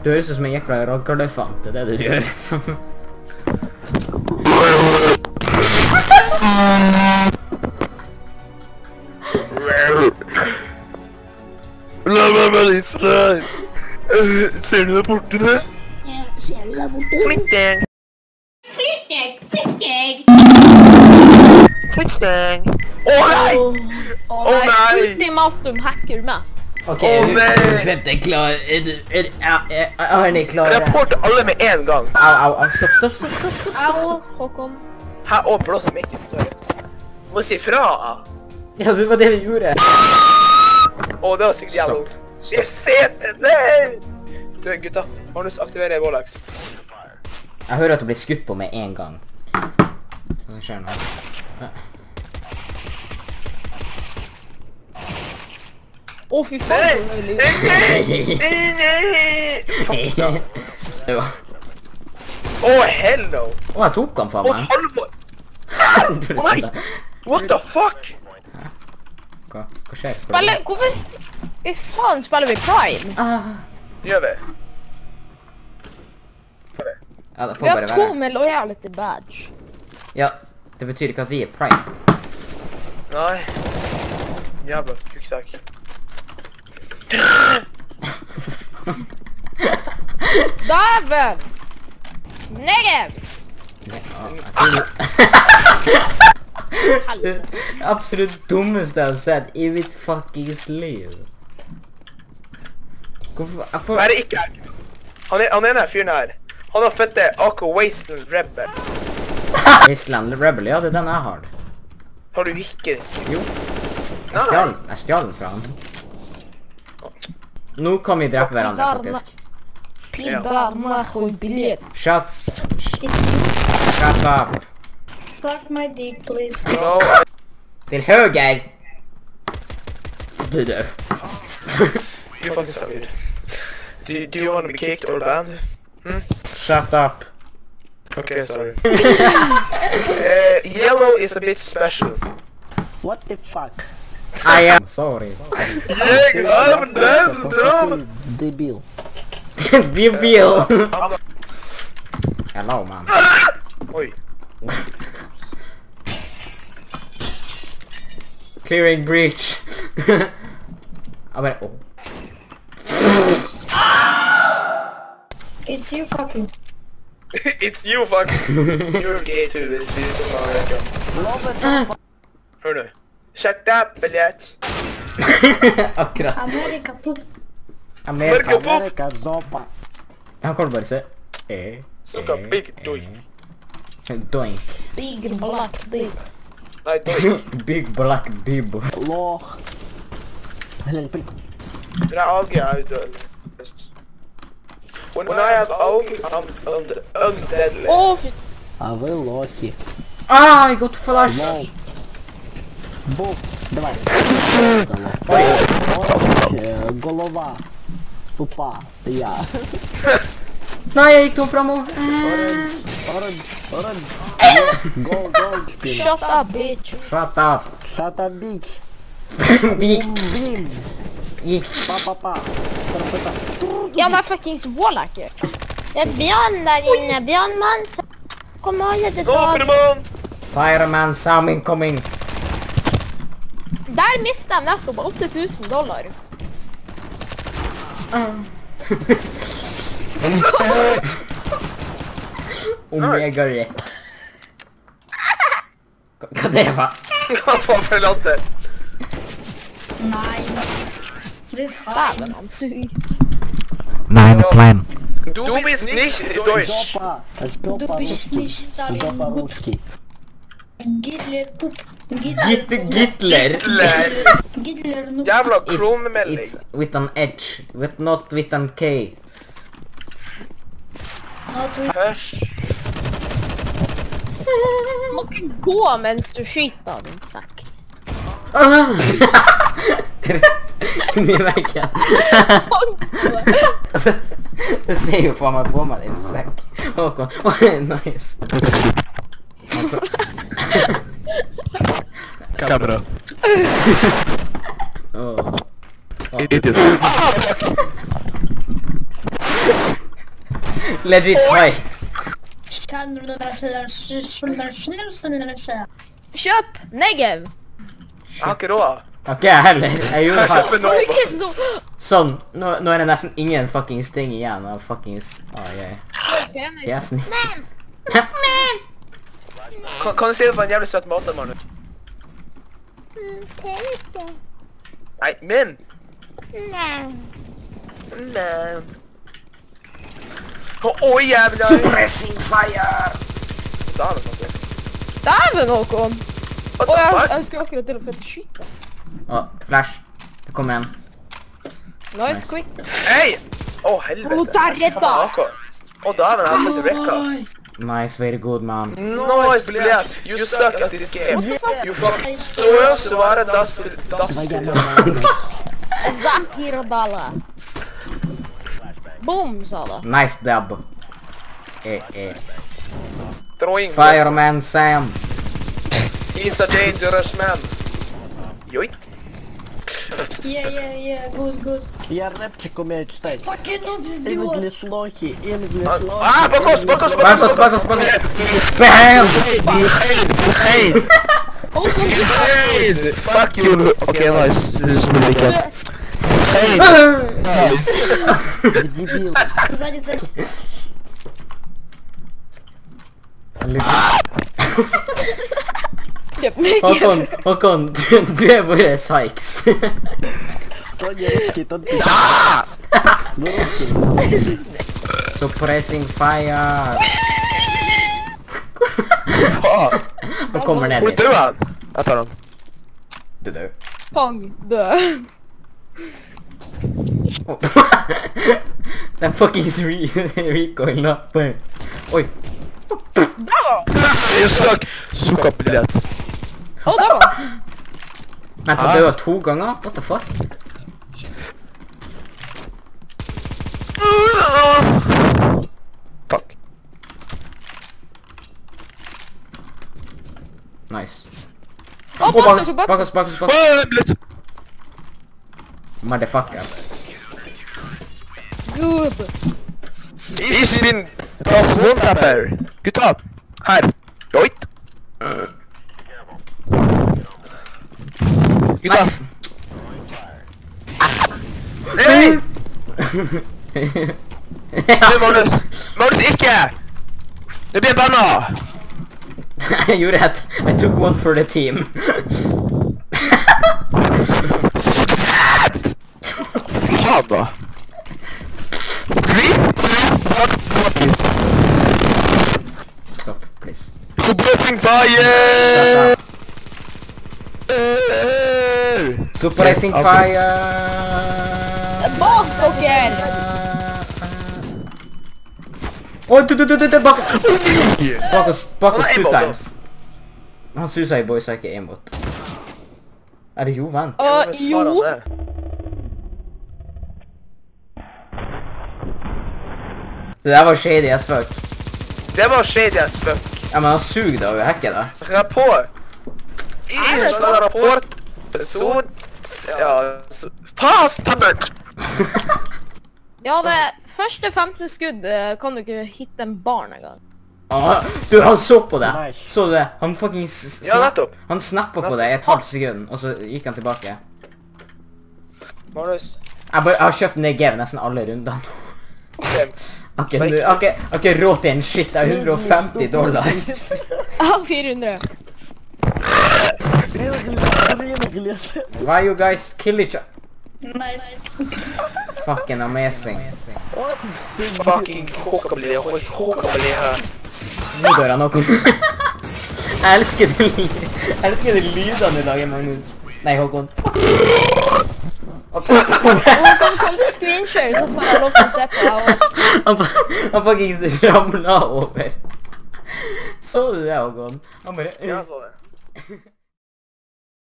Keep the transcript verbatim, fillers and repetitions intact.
Du høres ut som en jækla raggarløfant, det er det du gjør. La meg være i fred. Ser du der borte det? Ja, ser du der borte? Flinkdang. Flikkeg, flikkeg! Flinkdang. Åh nei! Åh nei! Ultimatum hacker med. Ok, Åh, nei. Fett er klar. Er du, er, er, er, er han er klar? Rapport alle med en gang. Au, au, au, stopp, stopp, stopp, stopp, stopp, stopp. Au, Håkon. Her å, blåser mikken, sorry. Må si fra. Ja, det var det vi gjorde. Åh, det var sikkert jævla Stopp. ord. Jeg ser det, nei! Du, gutta, Magnus aktiverer Vålax. Jeg hører at du blir skutt på med en gang. Hva skjer nå? Ja. Å, fy Nei! faen. Nei! Nei! Nei! Fuck da. Ja. Åh, hello! Å, jeg tok han faen Åh, meg. halvmål! Åh, nei! What the fuck? Hva, hva skjer? Spiller, hvorfor... Fy faen spiller vi Prime? Ah. Gjør vi? For det. Ja, det Vi får har bare to være. med loyalty badge. Ja, det betyr ikke at vi er prime. Nei. Jævla kuksak. Dæven! Negev! Ja, jeg tror det absolutt dummeste jeg har sett i mitt fuckings liv. Hvorfor, jeg får... Nei, det er ikke her. Han er, han er denne fyren her. Han har født Aqua Wasteland Rebel. Wasteland Rebel, ja, det er den jeg har. Har du ikke? Jo. Jeg stjal, jeg stjal den fra han. Nå kan vi drepe hverandre, faktisk. Pidar nahoj bilet. Shut, It's shut up. Suck my dick, please. No, I... Til høyre! Du død. You fucking suck it. Do, do you want to be kicked or banned? Hmm? Shut up. Okay, sorry. uh, yellow is a bit special. What the fuck? I am sorry. Yeah, I'm dancing, drum! Debil. Debil. Hello, man. Oi. Clearing breach. I went, oh. It's you fucking. It's you, fuck. You're gay too, this beautiful America. Hør nu. Shut up, biljett. Akkurat. America poop. Amerika. Amerika. Amerika zopa. Han kommer bare se. Eh, Sucka eh, big doink. eh. Doink. Big black dick. Nei, doink. Big black bib. Låg. Eller prick. Den er alge er udødelig. When I have alge, I'm un undeadly. Å, fy... А вы лохи. Ah, I got flash. Лол. Бу. Давай. Ой. Э, Голова. Тупа. Я. Nei, jeg gikk tom frem og... Orange. Orange. Orange. Gold, gold. Spina. Shut up, bitch. Shut up. Shut up, bitch. Big. Blim. Gikk. Pa, pa, pa. Pa, Ja, men fuckings Wallhacker. Det er Bjørn der inne. Bjørnmann. Kom alle til dag. Dobermann! Fireman Sam incoming. Der mistet jeg nettopp åtte tusen dollar. Omega rep. Hva det var? Hva faen for latter? Nei. This high. Dæven, han suger. Nein, klein. Du bist nicht Deutsch. Жопа. Жопа Du bist русский. nicht Stalin. Жопа русский. Gitler poop. Gitler. Git Gitler. Hitler. Gitler no. Jævla It's, kronemelding. it's with an edge, with not with an K. Not with. Hørs. Du må ikke gå mens du skyter, din sekk. Rett inn i veggen. Altså, det ser jo faen meg på meg, din sekk. Håkon, åh, nice. Kamera. Åh. Idiot. legit hikes. Kjøp Negev. Jeg har ikke råd. Ok, jeg heller. Jeg gjorde Jeg faktisk... kjøper Var det Nova. ikke så... Sånn, nå, nå er det nesten ingen fuckings ting igjen av fuckings... Åh, jeg... Jeg er snitt. Kan, kan du si det på en jævlig søt måte, Magnus? Nei, min! Nei. Å, oh, jævla! Suppressing fire! Da er det faktisk. Dæven, Håkon! What Å, the jeg, fuck? jeg skulle akkurat til å prøve å skyte. Åh, flash. Det kommer en. Nice, quick. Hei! Å, helvete. Å, der Jeg skal redda! faen ha Å, dæven, jeg har fått rekka. Nice, very good, man. Nice, Bliat. You suck at this game. You fucking står svare dass... dass... Zapirdala. Boom, sa det. Nice dab. Eh, eh. Throwing. Fireman Sam. He's a dangerous man. Joit. Yeah, yeah, yeah, good, good. Я рэпчик умею читать. Fucking noobs, dude. English лохи, English Ah, лохи. bakos, bakos, Bakos, bakos, bakos. Bam! Hey! Håkon, du sa... Fuck you! Okay, nice. This is really good. Hey! Дебил. Сзади, сзади. Kjøp Negev. Håkon, Håkon, du, du er bare sykes. Кто не русский, тот пи***. Ну русский. Suppressing fire. Han kommer ned Hvor dit. død han? Jeg tar han. Du dør. Pang, dø. Oh. Den fuckings re recoilen oppe. Oi. You suck! Suck up, Bliat. Å, der var han. Men han døde to ganger? What the fuck? Fuck. Nice. Å, Å, bak bakos, oss, bak bakos, bakos, bakos. Åh, Bliat! Motherfucker. Good. He's been toss one tapper. Gutta, her. Joit. Gutta. Nei! Du, Magnus. Magnus, ikke! Du blir banna! Jeg gjorde et. I took one for the team. Faen da. Stop, please. Suppressing fire! Suppressing fire! Bak dere! Oi, du, du, du, du, du, bak... Bak oss, bak oss Han er two aimbot, times. Han suicide boys er ikke aimbot. Er det jo, venn? Å, jo. Det der var shady as fuck. Det var shady as fuck. Ja, men han suger da over hekket da. Rapport. Innslag rapport. Så... Ja... så- Fast tabben! Ja, det første femten skudd eh, kan du ikke hitte en barn engang. Ah, du, han så på det. Nice. Så du det? Han fucking s- Ja, snap- nettopp. Han snappet på det i et halvt sekund, og så gikk han tilbake. Magnus. Jeg, bare, jeg har kjøpt Negev nesten alle rundene. Okay. Jeg har ikke- jeg har ikke- jeg har ikke råd til en shit, det er hundre og femti dollar. Jeg har fire hundre. English. Why you guys kill each other? Nice. Fucking amazing. Fucking håkabli, håkabli her. Nå dør han noen. Jeg elsker det, jeg elsker det lydene du lager, Magnus. Nei, Håkon. Håkon, kan du screenshare, så får jeg lov til å se på deg. Han, han fucking ramla over. Så du det, Håkon? Han bare... Ja, så det.